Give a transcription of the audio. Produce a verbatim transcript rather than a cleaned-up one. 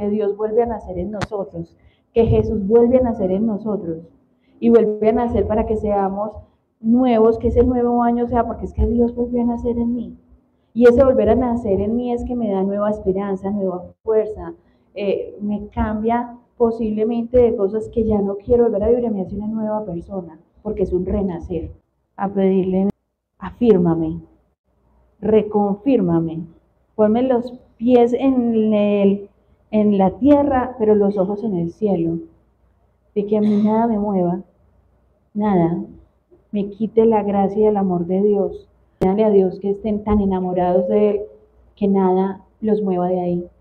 que Dios vuelve a nacer en nosotros, que Jesús vuelve a nacer en nosotros y vuelve a nacer para que seamos nuevos, que ese nuevo año sea porque es que Dios volvió a nacer en mí. Y ese volver a nacer en mí es que me da nueva esperanza, nueva fuerza, eh, me cambia posiblemente de cosas que ya no quiero volver a vivir, me hace una nueva persona, porque es un renacer. A pedirle, afírmame, reconfírmame, ponme los pies en, el, en la tierra, pero los ojos en el cielo, de que a mí nada me mueva, nada, me quite la gracia y el amor de Dios. Dale a Dios que estén tan enamorados de Él que nada los mueva de ahí.